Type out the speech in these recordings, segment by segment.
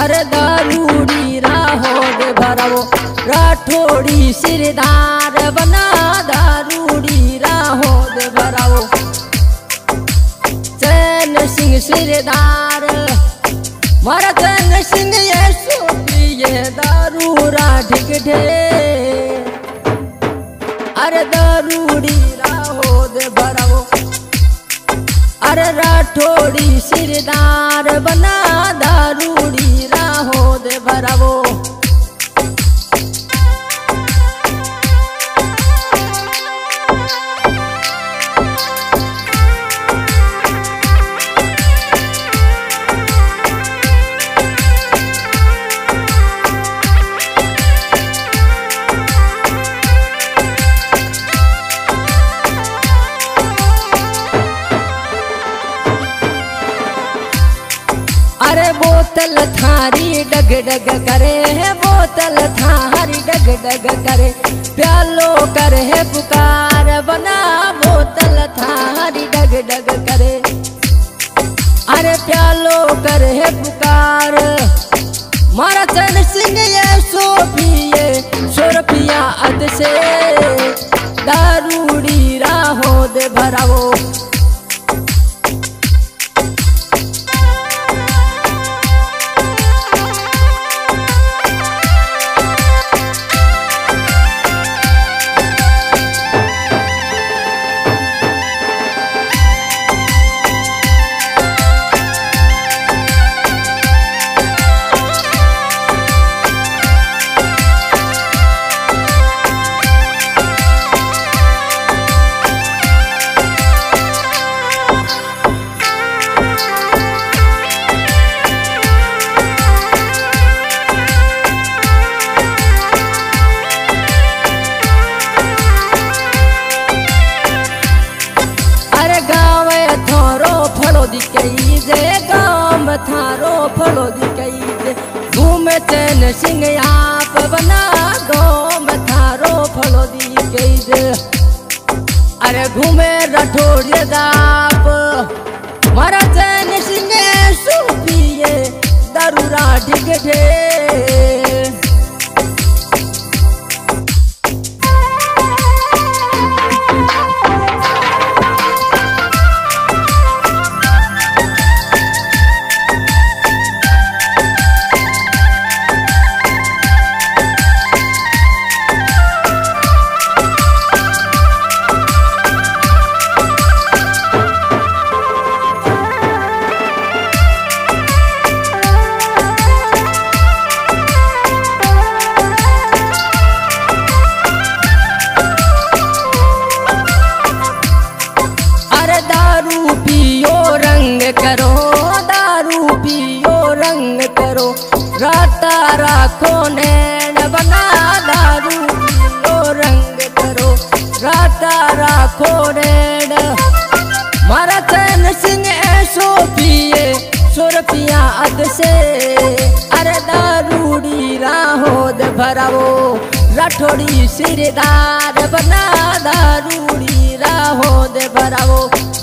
अरे दारूड़ी राहो दे भरावो राठौड़ी सिरदार बना दारूड़ी राहो दे भरावो चैन सिंह सिरदार मारा चैन सिंह ये सोपिए दारूरा ढिग ढे अरे दारूड़ी राहो दे भरावो अरे राठौड़ी सिरदार बना दारूड़ी राहो दे भरावो अरे बोतल थारी डग डग करे है बोतल थारी डग डग करे प्यालो करे है पुकार बना बोतल थारी डग डग करे अरे प्यालो करे है पुकार मारा चैन सिंह ये सोपिए सोरपिया अद से दारूड़ी राहो दे भरावो गाँव थारो फलो दिकई घूमे चैन सिंह आप बना गाँव थारो फलो दिकई अरे घूमे राठौड़ी दाप मारा चैन सिंह सूपिए दारूरा ढिग ढे राता राखो नैन बना दारू पियो रंग करो राता राखो नैन मारा चैन सिंह ऐसो पिए सोरपिया अद से अरे दारूड़ी राहो दे भरावो राठौड़ी सिरदार बना दारूड़ी राहो दे भरावो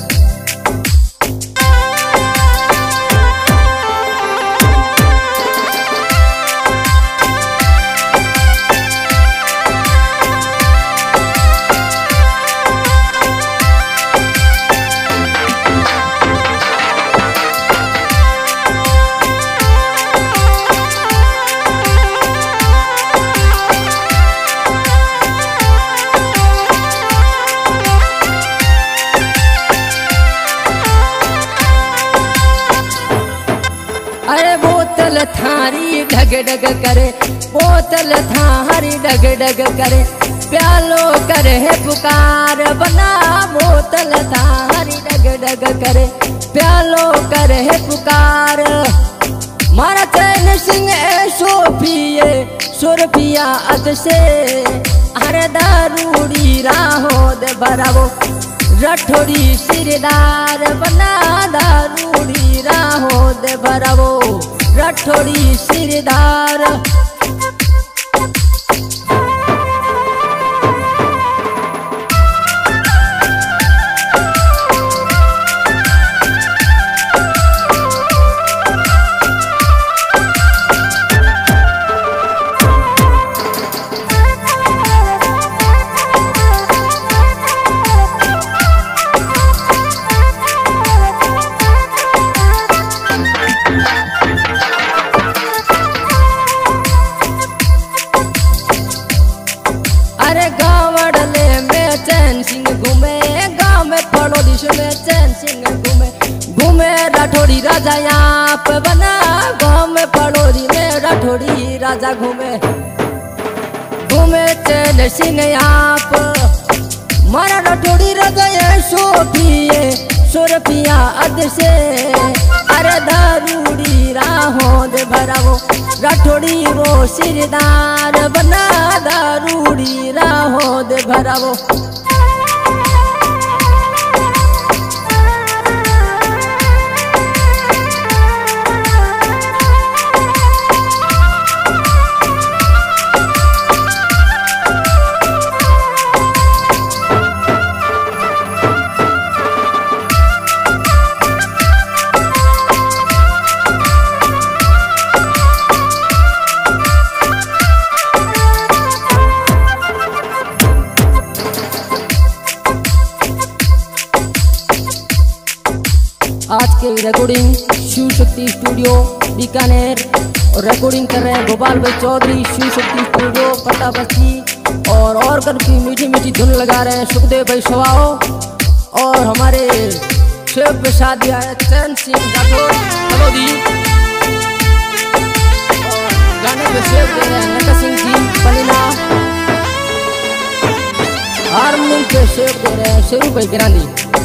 अरे बोतल थारी डग डग करे बोतल थारी डग डग करे प्यालो करे है पुकार बना बोतल थारी डग डग करे प्यालो करे है पुकार मारा चैन सिंह ऐसो पिए सोरपिया अद से अरे दारूड़ी राहो दे भरावो राठौड़ी सिरदार बना दारूड़ी राहो दे भरावो राठौड़ी सिरदार राठौड़ी राजा आप बना, गाँव में पड़ोरी में राठौड़ी राजा घूमे घूमे चल सिंह आप। मारा राठौड़ी राजा ये सो रुपया अद से, अरे दारूड़ी राहों दे भरावो राठौड़ी वो सिरदार बना, दारूड़ी राहों दे भरावो। आज के रिकॉर्डिंग शिव शक्ति स्टूडियो बीकानेर और रिकॉर्डिंग कर रहे हैं गोपाल भाई चौधरी, शिव शक्ति स्टूडियो पट्टाबस्ती। और की मीठी मीठी धुन लगा रहे हैं सुखदेव भाई सवाओ, और हमारे शेफ पे शादी आए चैन सिंह राठौर कलोदी, और गाने पे शेफ दे रहे हैं नका सिंह जी पलिना, हारमोनियम पे शेफ दे रहे हैं शेरू भाई गिरानी।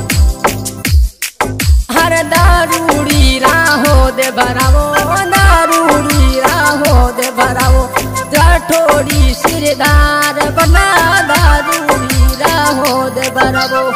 हर दारूड़ी राहो दे भरावो, दारूड़ी राहो दे भरावो राठौड़ी सिरदार बना, दारूड़ी राहो दे भरावो।